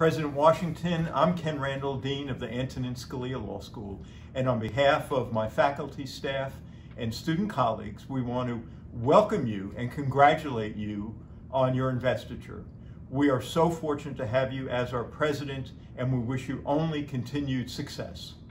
President Washington, I'm Ken Randall, Dean of the Antonin Scalia Law School, and on behalf of my faculty, staff, and student colleagues, we want to welcome you and congratulate you on your investiture. We are so fortunate to have you as our president, and we wish you only continued success.